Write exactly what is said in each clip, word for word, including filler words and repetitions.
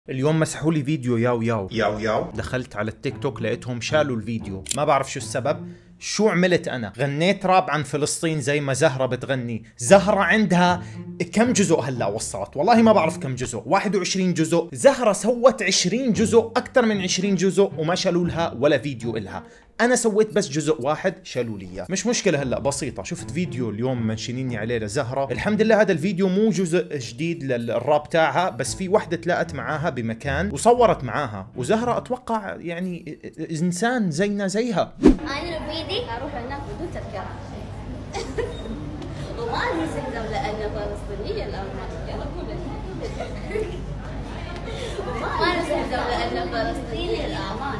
اليوم مسحوا لي فيديو ياو ياو ياو ياو دخلت على التيك توك لقيتهم شالوا الفيديو، ما بعرف شو السبب. شو عملت انا؟ غنيت راب عن فلسطين زي ما زهرة بتغني. زهرة عندها كم جزء هلا وصلت؟ والله ما بعرف كم جزء، واحد وعشرين جزء. زهرة سوت عشرين جزء، اكثر من عشرين جزء، وما شالوا لها ولا فيديو إلها. انا سويت بس جزء واحد شالوا لي اياه. مش مشكله، هلا بسيطه. شفت فيديو اليوم منشنيني عليه لزهره، الحمد لله هذا الفيديو مو جزء جديد للراب تاعها، بس في وحده تلاقت معاها بمكان وصورت معاها، وزهره اتوقع يعني انسان زينا زيها. انا بيدي اروح هناك بدون تذكره. وما لي سلم لانه فلسطينيه الامان. يلا كلنا. ما لي سلم لانه فلسطيني الامان.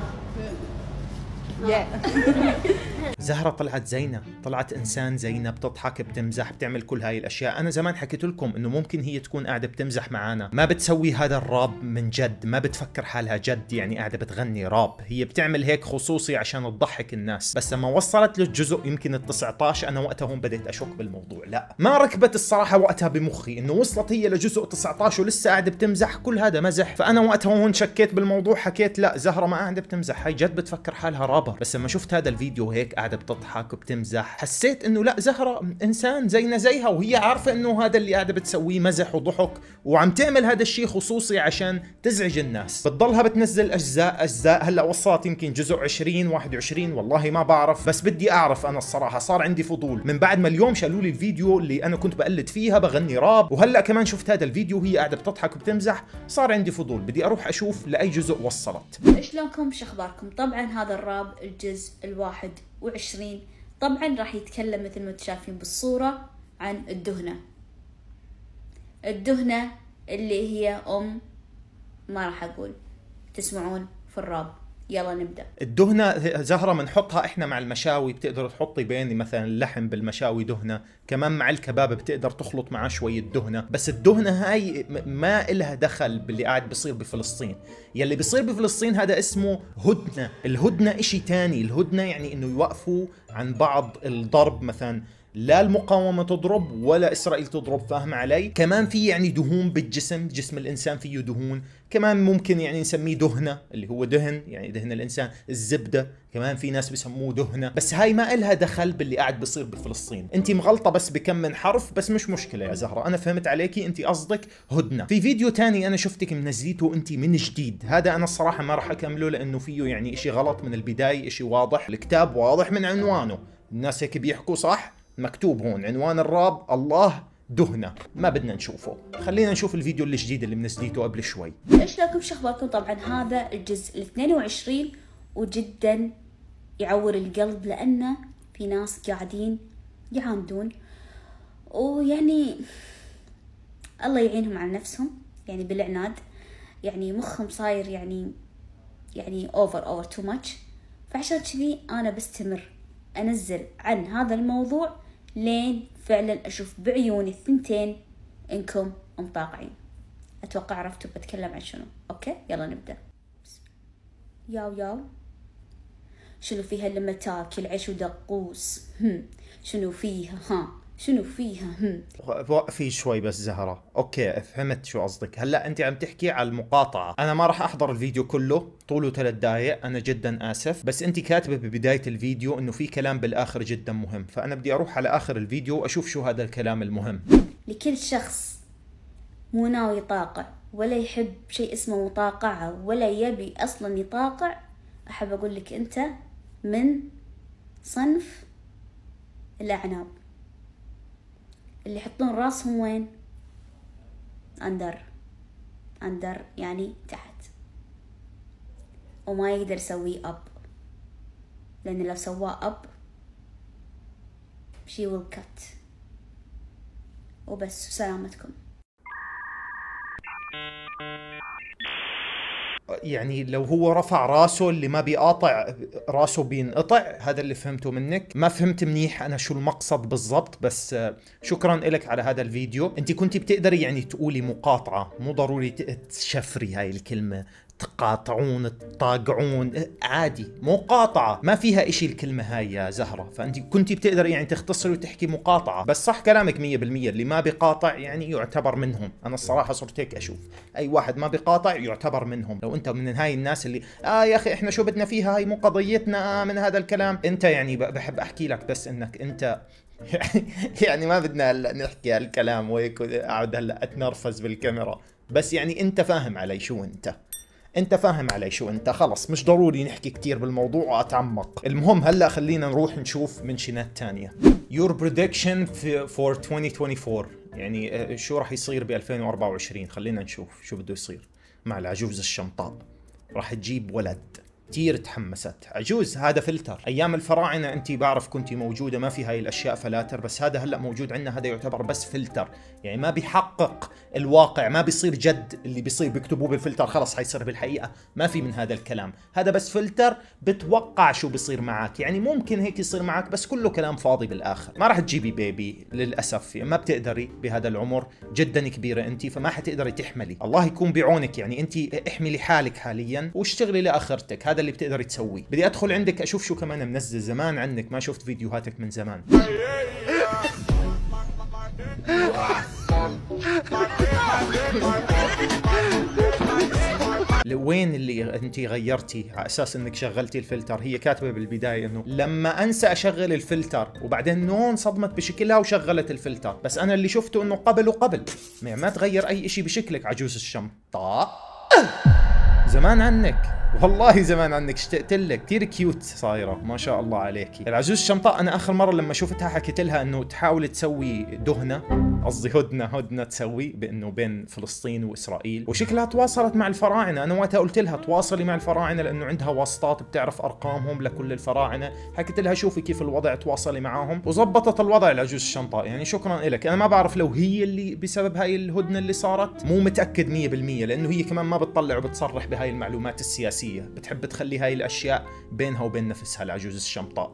زهرة طلعت زينة، طلعت إنسان زينة، بتضحك، بتمزح، بتعمل كل هاي الأشياء. أنا زمان حكيت لكم إنه ممكن هي تكون قاعدة بتمزح معانا، ما بتسوي هذا الراب من جد، ما بتفكر حالها جد يعني قاعدة بتغني راب. هي بتعمل هيك خصوصي عشان تضحك الناس. بس لما وصلت للجزء يمكن ال تسعطعش، أنا وقتها هون بديت أشك بالموضوع. لا، ما ركبت الصراحة وقتها بمخي إنه وصلت هي لجزء تسعطعش ولسه قاعدة بتمزح، كل هذا مزح. فأنا وقتها هون شكيت بالموضوع، حكيت لا، زهرة ما قاعدة بتمزح، هاي جد بتفكر حالها رابر. بس لما شفت هذا الفيديو هيك قاعدة بتضحك وبتمزح، حسيت انه لا، زهرة انسان زينا زيها، وهي عارفة انه هذا اللي قاعدة بتسويه مزح وضحك، وعم تعمل هذا الشيء خصوصي عشان تزعج الناس. بتضلها بتنزل اجزاء اجزاء، هلا وصلت يمكن جزء عشرين واحد وعشرين، والله ما بعرف، بس بدي اعرف. انا الصراحة صار عندي فضول من بعد ما اليوم شالوا لي الفيديو اللي انا كنت بقلد فيها بغني راب، وهلا كمان شفت هذا الفيديو وهي قاعدة بتضحك وبتمزح، صار عندي فضول، بدي اروح اشوف لاي جزء وصلت. شلونكم؟ شو اخباركم؟ طبعا هذا الراب الجزء الواحد وعشرين طبعا راح يتكلم مثل ما انتم شايفين بالصورة عن الدهنة. الدهنة اللي هي ام، ما راح اقول، تسمعون في الراب. يلا نبدأ. الدهنة زهرة بنحطها احنا مع المشاوي، بتقدر تحطي بين مثلا اللحم بالمشاوي دهنة، كمان مع الكباب بتقدر تخلط معاه شوية دهنة. بس الدهنة هاي ما إلها دخل باللي قاعد بيصير بفلسطين. يلي بيصير بفلسطين هذا اسمه هدنة. الهدنة اشي تاني. الهدنة يعني انه يوقفوا عن بعض الضرب، مثلا لا المقاومة تضرب ولا إسرائيل تضرب، فاهم علي؟ كمان في يعني دهون بالجسم، جسم الإنسان فيه دهون، كمان ممكن يعني نسميه دهنة اللي هو دهن، يعني دهن الإنسان. الزبدة كمان في ناس بسموه دهنة، بس هاي ما إلها دخل باللي قاعد بيصير بفلسطين. انت مغلطة بس بكم من حرف، بس مش مشكلة يا زهرة، أنا فهمت عليكي، انت قصدك هدنة. في فيديو تاني أنا شفتك منزليته انت من جديد، هذا أنا الصراحة ما راح أكمله لأنه فيه يعني إشي غلط من البداية، إشي واضح، الكتاب واضح من عنوانه، الناس هيك بيحكوا صح، مكتوب هون عنوان الراب الله دهنة، ما بدنا نشوفه. خلينا نشوف الفيديو الجديد اللي منزليته قبل شوي. ايش رايكم؟ شو اخباركم؟ طبعا هذا الجزء الاثنين وعشرين وجدا يعور القلب، لانه في ناس قاعدين يعاندون، ويعني الله يعينهم على نفسهم، يعني بالعناد، يعني مخهم صاير يعني يعني اوفر اوفر تو ماتش. فعشان كذي انا بستمر انزل عن هذا الموضوع لين فعلا اشوف بعيوني الثنتين انكم مطاقعين. اتوقع عرفتوا بتكلم عن شنو. اوكي يلا نبدا. ياو ياو، شنو فيها لما تاكل عيش ودقوس؟ هم شنو فيها؟ ها شنو فيها؟ هم وقفي شوي بس زهرة، اوكي فهمت شو قصدك. هلا انت عم تحكي على المقاطعة، انا ما راح احضر الفيديو كله، طوله ثلاث دقائق، انا جدا اسف، بس انت كاتبة ببداية الفيديو انه في كلام بالاخر جدا مهم، فانا بدي اروح على اخر الفيديو واشوف شو هذا الكلام المهم. لكل شخص مو ناوي يطاقع ولا يحب شيء اسمه مطاقعة ولا يبي اصلا يطاقع، احب اقول لك انت من صنف الاعناب اللي يحطون راسهم وين؟ اندر. اندر يعني تحت، وما يقدر يسويه اب، لان لو سواه اب she will cut. وبس، سلامتكم. يعني لو هو رفع راسه اللي ما بيقاطع راسه بينقطع، هذا اللي فهمته منك. ما فهمت منيح انا شو المقصد بالضبط، بس شكرا لك على هذا الفيديو. انت كنتي بتقدري يعني تقولي مقاطعة، مو ضروري تشفري هاي الكلمة، تقاطعون تطاقعون عادي، مقاطعة ما فيها اشي الكلمة هاي يا زهرة. فانت كنتي بتقدر يعني تختصري وتحكي مقاطعة. بس صح كلامك مية بالمية، اللي ما بيقاطع يعني يعتبر منهم. انا الصراحة صرت هيك اشوف، اي واحد ما بيقاطع يعتبر منهم. لو انت من هاي الناس اللي اه يا اخي احنا شو بدنا فيها، هاي مو قضيتنا، آه من هذا الكلام انت يعني بحب احكي لك بس انك انت يعني ما بدنا هلا نحكي هالكلام وهيك اقعد هلا اتنرفز بالكاميرا، بس يعني انت فاهم علي شو انت انت فاهم علي شو انت. خلص مش ضروري نحكي كتير بالموضوع واتعمق. المهم هلا خلينا نروح نشوف منشنات تانية. Your prediction for twenty twenty-four، يعني شو راح يصير ب ألفين وأربعة وعشرين. خلينا نشوف شو بده يصير مع العجوز الشمطاء. راح تجيب ولد. كتير تحمست. عجوز هذا فلتر. ايام الفراعنه انت بعرف كنتي موجوده ما في هاي الاشياء فلاتر، بس هذا هلا موجود عندنا. هذا يعتبر بس فلتر، يعني ما بيحقق الواقع، ما بيصير جد. اللي بيصير بيكتبوه بالفلتر خلص حيصير بالحقيقه، ما في من هذا الكلام. هذا بس فلتر بتوقع شو بيصير معك، يعني ممكن هيك يصير معك بس كله كلام فاضي بالاخر. ما راح تجيبي بيبي للاسف، يعني ما بتقدري بهذا العمر، جدا كبيره انت، فما حتقدري تحملي. الله يكون بعونك، يعني انت احملي حالك حاليا واشتغلي لاخرتك. هذا اللي بتقدري تسويه. بدي ادخل عندك اشوف شو كمان منزل. زمان عنك ما شفت فيديوهاتك من زمان. وين اللي انت غيرتي على اساس انك شغلتي الفلتر؟ هي كاتبه بالبدايه انه لما انسى اشغل الفلتر، وبعدين نون انصدمت بشكلها وشغلت الفلتر. بس انا اللي شفته انه قبل وقبل، يعني ما تغير اي شيء بشكلك عجوز الشمطاء. زمان عنك والله، زمان عنك، اشتقت لك. كثير كيوت صايره ما شاء الله عليكي. العجوز الشمطاء انا اخر مره لما شفتها حكيت لها انه تحاول تسوي دهنه، قصدي هدنه هدنه تسوي بانه بين فلسطين واسرائيل، وشكلها تواصلت مع الفراعنه. انا وقتها قلت لها تواصلي مع الفراعنه لانه عندها واسطات بتعرف ارقامهم لكل الفراعنه. حكيت لها شوفي كيف الوضع، تواصلي معاهم وزبطت الوضع العجوز الشمطاء. يعني شكرا لك. انا ما بعرف لو هي اللي بسبب هاي الهدنه اللي صارت، مو متاكد مية بالمية، لانه هي كمان ما بتطلع وبتصرح بهاي المعلومات السياسيه، بتحب تخلي هاي الاشياء بينها وبين نفسها العجوز الشمطاء.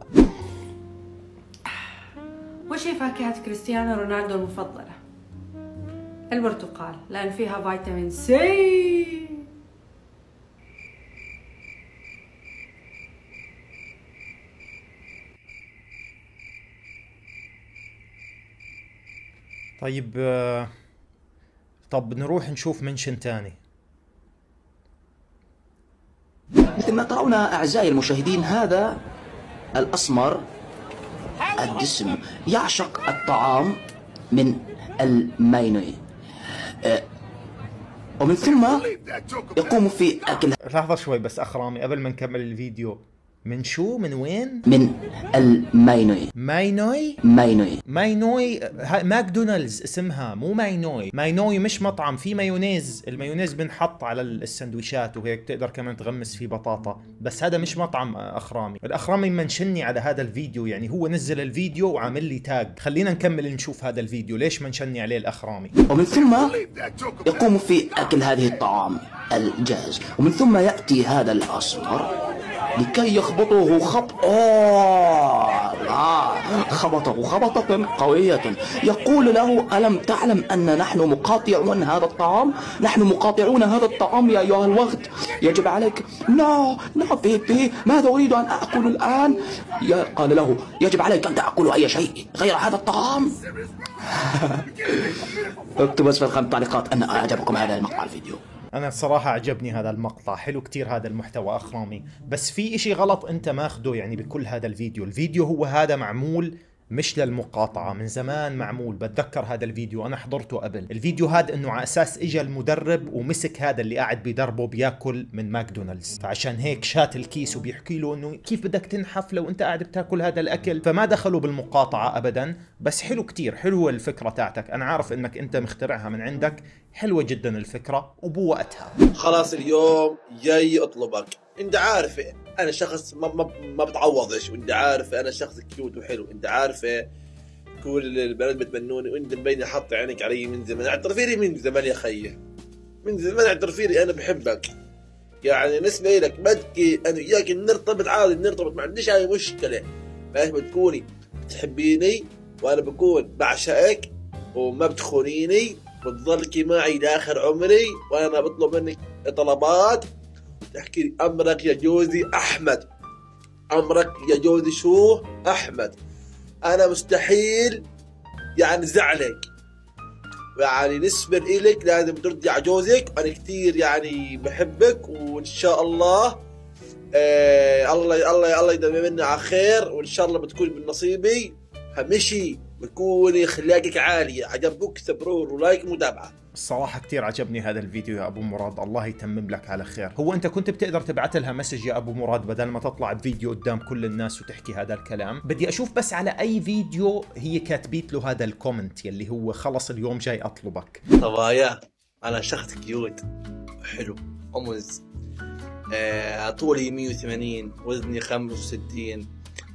وش هي فاكهة كريستيانو رونالدو المفضلة؟ البرتقال، لأن فيها فيتامين سي. طيب طب نروح نشوف منشن تاني. مثل ما ترون أعزائي المشاهدين، هذا الأسمر الجسم يعشق الطعام من المايونيز، ومن ثم يقوم في أكل. لحظة شوي بس أخرامي قبل ما نكمل الفيديو. من شو؟ من وين؟ من المايونيز. ماينوي؟ مايونيز ماينوي ماكدونالدز اسمها، مو ماينوي. ماينوي مش مطعم، في مايونيز. المايونيز بنحط على السندويشات وهيك، تقدر كمان تغمس فيه بطاطا، بس هذا مش مطعم. أخرامي الأخرامي منشني على هذا الفيديو، يعني هو نزل الفيديو وعامل لي تاج. خلينا نكمل نشوف هذا الفيديو ليش منشني عليه الأخرامي. ومن ثم يقوم في أكل هذه الطعام الجاهز، ومن ثم يأتي هذا الأسمر لكي يخبطه خبط. أوه لا، خبطه خبطة قوية. يقول له: ألم تعلم أن نحن مقاطعون هذا الطعام؟ نحن مقاطعون هذا الطعام يا أيها الوغد، يجب عليك. لا لا بيبي، ماذا أريد أن أكل الآن؟ قال له: يجب عليك أن تأكل أي شيء غير هذا الطعام. اكتبوا اسفل خانة التعليقات أن أعجبكم هذا المقطع الفيديو. أنا الصراحة عجبني هذا المقطع، حلو كتير هذا المحتوى أخرامي. بس في إشي غلط أنت ماخده يعني بكل هذا الفيديو. الفيديو هو هذا معمول مش للمقاطعة، من زمان معمول. بتذكر هذا الفيديو أنا حضرته قبل. الفيديو هذا إنه على أساس إجا المدرب ومسك هذا اللي قاعد بيدربه بياكل من ماكدونالدز، فعشان هيك شات الكيس وبيحكي له إنه كيف بدك تنحف لو أنت قاعد بتاكل هذا الأكل. فما دخلوا بالمقاطعة أبدا. بس حلو كتير، حلوة الفكرة تاعتك. أنا عارف إنك أنت مخترعها من عندك، حلوة جدا الفكرة وبوقتها. خلاص اليوم جاي أطلبك. أنت عارف انا شخص ما ما, ما بتعوضش، وانت عارف انا شخص كيوت وحلو، انت عارفه كل البنات بتمنوني، وانت مبينه حاطه عينك علي من زمان. اعترفي لي من زمان يا خيي، من زمان اعترفي لي انا بحبك. يعني بالنسبه لك بدكي انا وياك نرتبط عادي، نرتبط ما عنديش اي مشكله. بس بتكوني بتحبيني وانا بكون بعشقك وما بتخونيني، بتضلكي معي لاخر عمري، وانا بطلب منك طلبات تحكي لي امرك يا جوزي احمد، امرك يا جوزي شو احمد، انا مستحيل يعني زعلك، يعني نسبة إلك لازم ترضي على جوزك، أنا كثير يعني بحبك وإن شاء الله آه الله الله الله يدوم منا على خير، وإن شاء الله بتكون من نصيبي همشي بكون أخلاقك عالية. عجبك سبرور ولايك متابعة. الصراحة كتير عجبني هذا الفيديو يا أبو مراد، الله يتمم لك على خير. هو أنت كنت بتقدر تبعت لها مسج يا أبو مراد بدل ما تطلع بفيديو قدام كل الناس وتحكي هذا الكلام؟ بدي أشوف بس على أي فيديو هي كاتبيت له هذا الكومنت يلي هو خلص اليوم جاي أطلبك. طبايا أنا شخص كيوت حلو أمز، آه طولي مية وثمانين، وزني خمسة وستين،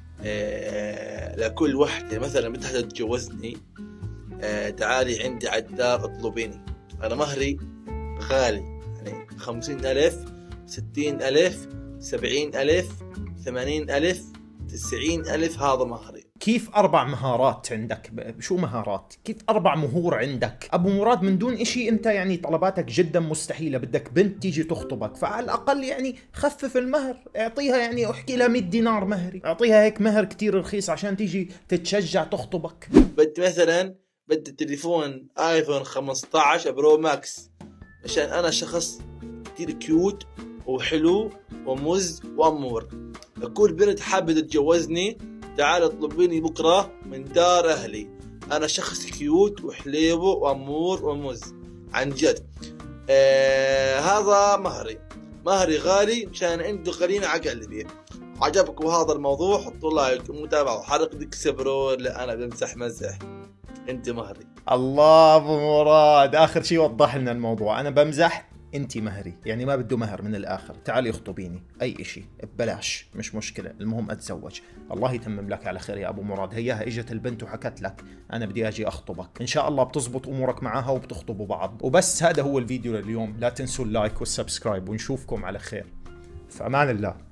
آه لكل وحدة مثلا بدها تتجوزني آه تعالي عندي عالدار اطلبيني. أنا مهري غالي، يعني خمسين ألف، ستين ألف، سبعين ألف، ثمانين ألف، تسعين ألف، هذا مهري. كيف أربع مهارات عندك؟ شو مهارات؟ كيف أربع مهور عندك؟ أبو مراد من دون إشي أنت يعني طلباتك جدا مستحيلة، بدك بنت تيجي تخطبك، فعلى الأقل يعني خفف المهر، اعطيها يعني احكي لها مية دينار مهري، اعطيها هيك مهر كتير رخيص عشان تيجي تتشجع تخطبك. بدي مثلا بدي تليفون ايفون خمسة عشر برو ماكس، عشان انا شخص كتير كيوت وحلو ومز وامور. كل بنت حابة تتجوزني تعال اطلبيني بكرة من دار اهلي، انا شخص كيوت وحليو وامور ومز عن جد. آه هذا مهري، مهري غالي مشان عنده قرينة على قلبي. عجبكم هذا الموضوع حطوا لايك ومتابعة وحرق ديك سبرور، لا انا بمزح مزح، انت مهري. الله ابو مراد، اخر شيء وضح لنا الموضوع، انا بمزح انت مهري، يعني ما بده مهر من الاخر، تعالي اخطبيني اي اشي ببلاش مش مشكله، المهم اتزوج. الله يتمم لك على خير يا ابو مراد. هياها اجت البنت وحكت لك انا بدي اجي اخطبك، ان شاء الله بتزبط امورك معاها وبتخطبوا بعض. وبس هذا هو الفيديو لليوم، لا تنسوا اللايك والسبسكرايب ونشوفكم على خير، في امان الله.